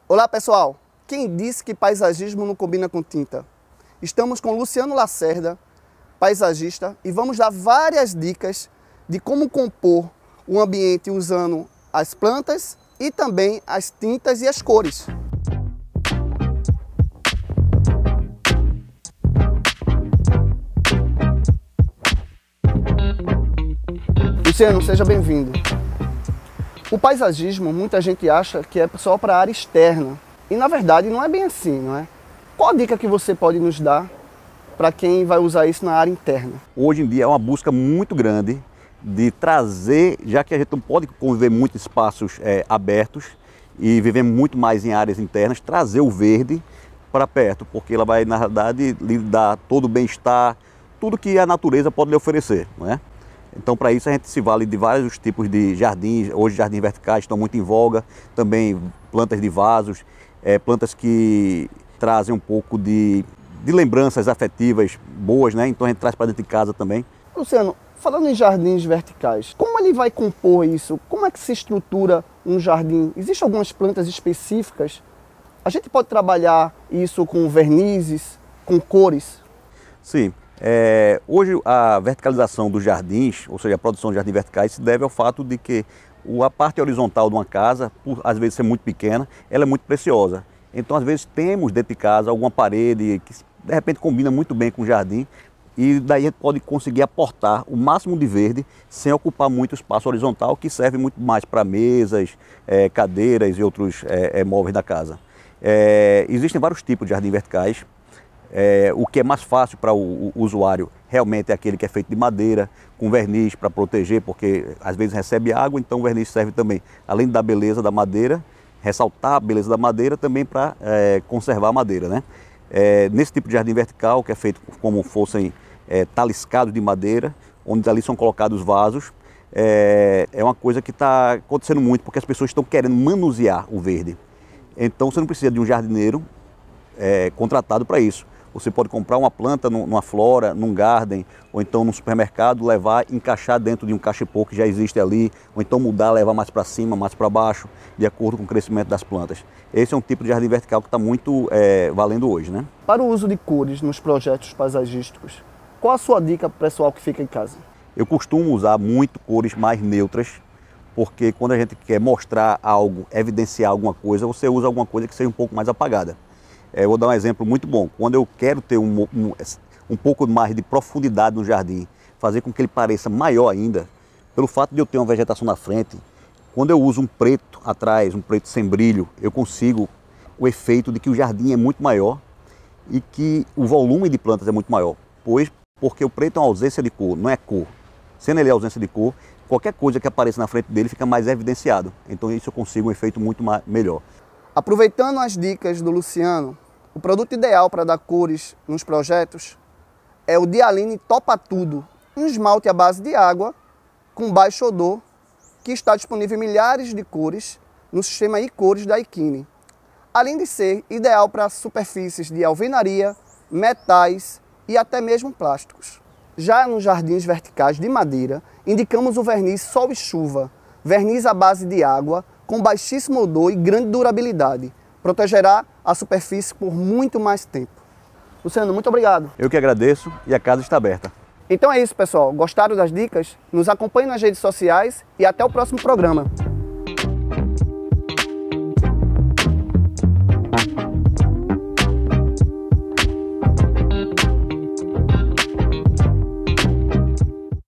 Olá pessoal, quem disse que paisagismo não combina com tinta? Estamos com Luciano Lacerda, paisagista, e vamos dar várias dicas de como compor o ambiente usando as plantas e também as tintas e as cores. Luciano, seja bem-vindo. O paisagismo, muita gente acha que é só para a área externa. E na verdade não é bem assim, não é? Qual a dica que você pode nos dar para quem vai usar isso na área interna? Hoje em dia é uma busca muito grande de trazer, já que a gente não pode conviver muito em espaços abertos e viver muito mais em áreas internas, trazer o verde para perto, porque ela vai, na verdade, lhe dar todo o bem-estar, tudo que a natureza pode lhe oferecer, não é? Então, para isso, a gente se vale de vários tipos de jardins. Hoje, jardins verticais estão muito em voga, também plantas de vasos, plantas que trazem um pouco de lembranças afetivas boas, né? Então, a gente traz para dentro de casa também. Luciano, falando em jardins verticais, como ele vai compor isso? Como é que se estrutura um jardim? Existem algumas plantas específicas? A gente pode trabalhar isso com vernizes, com cores? Sim. Hoje a verticalização dos jardins, ou seja, a produção de jardins verticais, se deve ao fato de que a parte horizontal de uma casa, por às vezes ser muito pequena, ela é muito preciosa. Então, às vezes, temos dentro de casa alguma parede que de repente combina muito bem com o jardim e daí a gente pode conseguir aportar o máximo de verde sem ocupar muito espaço horizontal, que serve muito mais para mesas, cadeiras e outros móveis da casa. Existem vários tipos de jardins verticais. O que é mais fácil para o usuário realmente é aquele que é feito de madeira, com verniz para proteger, porque às vezes recebe água, então o verniz serve também, além da beleza da madeira, ressaltar a beleza da madeira, também para conservar a madeira, né? Nesse tipo de jardim vertical, que é feito como fossem taliscados de madeira, onde ali são colocados vasos, é uma coisa que está acontecendo muito, porque as pessoas estão querendo manusear o verde. Então você não precisa de um jardineiro contratado para isso. Você pode comprar uma planta numa flora, num garden, ou então num supermercado, levar, encaixar dentro de um cachepô que já existe ali, ou então mudar, levar mais para cima, mais para baixo, de acordo com o crescimento das plantas. Esse é um tipo de jardim vertical que está muito valendo hoje, né? Para o uso de cores nos projetos paisagísticos, qual a sua dica para o pessoal que fica em casa? Eu costumo usar muito cores mais neutras, porque quando a gente quer mostrar algo, evidenciar alguma coisa, você usa alguma coisa que seja um pouco mais apagada. Eu vou dar um exemplo muito bom. Quando eu quero ter um pouco mais de profundidade no jardim, fazer com que ele pareça maior ainda, pelo fato de eu ter uma vegetação na frente, quando eu uso um preto atrás, um preto sem brilho, eu consigo o efeito de que o jardim é muito maior e que o volume de plantas é muito maior, porque o preto é uma ausência de cor, não é cor. Sendo ele ausência de cor, qualquer coisa que apareça na frente dele fica mais evidenciado. Então isso eu consigo um efeito muito melhor. Aproveitando as dicas do Luciano, o produto ideal para dar cores nos projetos é o Dialine Topa Tudo, um esmalte à base de água com baixo odor que está disponível em milhares de cores no sistema iCores da iKine. Além de ser ideal para superfícies de alvenaria, metais e até mesmo plásticos. Já nos jardins verticais de madeira, indicamos o verniz Sol e Chuva, verniz à base de água, com baixíssimo odor e grande durabilidade. Protegerá a superfície por muito mais tempo. Luciano, muito obrigado. Eu que agradeço e a casa está aberta. Então é isso, pessoal. Gostaram das dicas? Nos acompanhe nas redes sociais e até o próximo programa.